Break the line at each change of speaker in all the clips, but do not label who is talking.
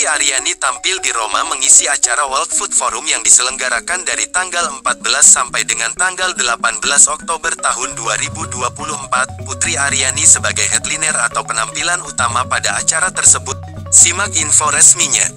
Putri Aryani tampil di Roma mengisi acara World Food Forum yang diselenggarakan dari tanggal 14 sampai dengan tanggal 18 Oktober tahun 2024. Putri Aryani sebagai headliner atau penampilan utama pada acara tersebut. Simak info resminya.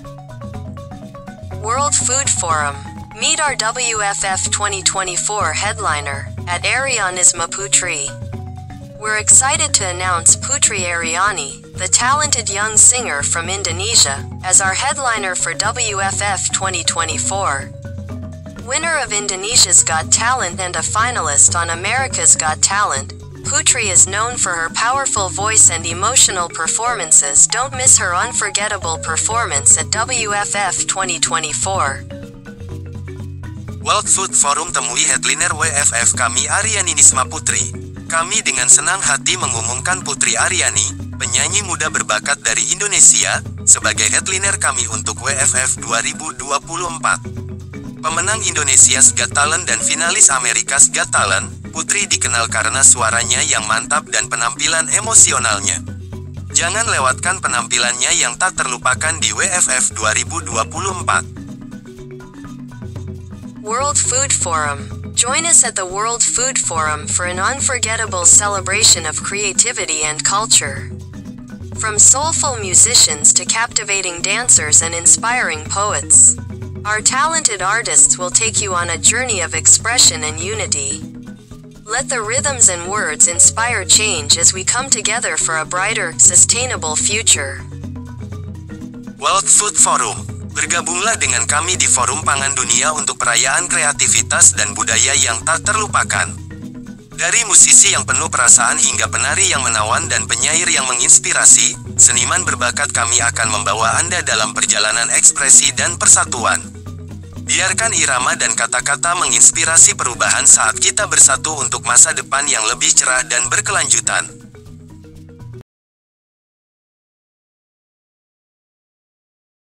World Food Forum. Meet our WFF 2024 headliner at Arianisma Putri. We're excited to announce Putri Aryani, the talented young singer from Indonesia, as our headliner for WFF 2024. Winner of Indonesia's Got Talent and a finalist on America's Got Talent, Putri is known for her powerful voice and emotional performances. Don't miss her unforgettable performance at WFF 2024.
World Food Forum temui headliner WFF kami Aryaninisma Putri. Kami dengan senang hati mengumumkan Putri Aryani, penyanyi muda berbakat dari Indonesia, sebagai headliner kami untuk WFF 2024. Pemenang Indonesia's Got Talent dan finalis America's Got Talent, Putri dikenal karena suaranya yang mantap dan penampilan emosionalnya. Jangan lewatkan penampilannya yang tak terlupakan di WFF 2024.
World Food Forum. Join us at the World Food Forum for an unforgettable celebration of creativity and culture. From soulful musicians to captivating dancers and inspiring poets, our talented artists will take you on a journey of expression and unity. Let the rhythms and words inspire change as we come together for a brighter, sustainable future.
World Food Forum. Bergabunglah dengan kami di Forum Pangan Dunia untuk perayaan kreativitas dan budaya yang tak terlupakan. Dari musisi yang penuh perasaan hingga penari yang menawan dan penyair yang menginspirasi, seniman berbakat kami akan membawa Anda dalam perjalanan ekspresi dan persatuan. Biarkan irama dan kata-kata menginspirasi perubahan saat kita bersatu untuk masa depan yang lebih cerah dan berkelanjutan.